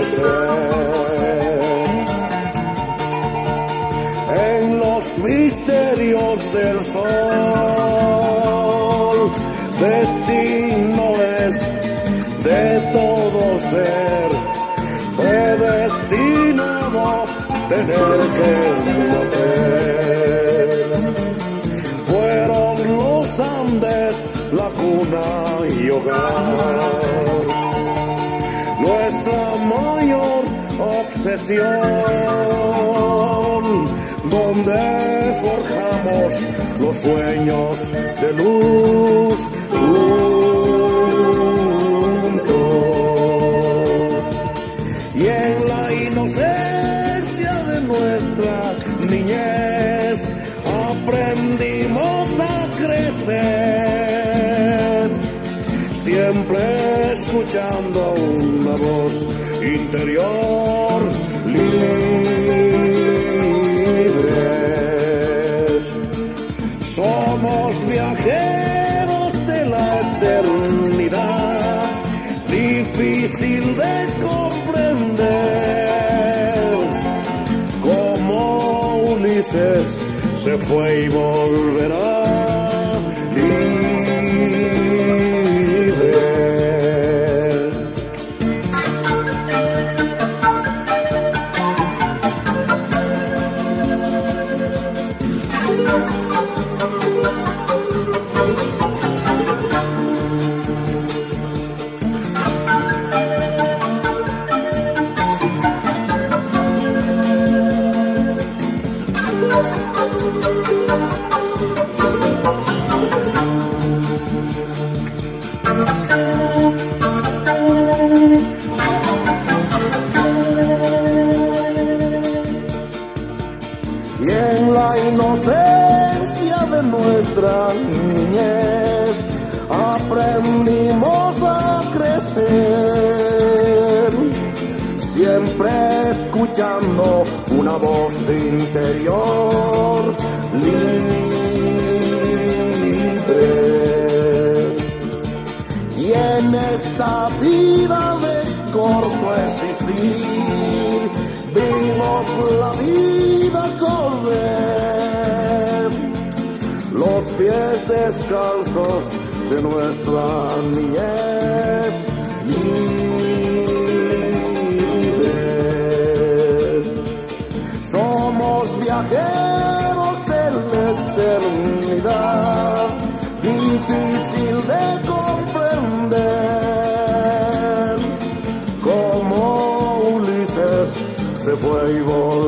ser. En los misterios del sol, destino es de todo ser, predestinado tener que nacer. Fueron los Andes la cuna y hogar, nuestra mayor obsesión, donde forjamos los sueños de luz juntos. Y en la inocencia de nuestra niñez aprendimos a crecer, siempre escuchando una voz interior libres. Somos viajeros de la eternidad, difícil de comprender, como Ulises se fue y volverá libre. Y en la inocencia de nuestra niñez aprendimos a crecer, siempre escuchando una voz interior libre. Y en esta vida de corto existir, vimos la vida correr, los pies descalzos de nuestra niñez libres. Somos viajeros de la eternidad, difícil de comprender, como Ulises se fue y volvió.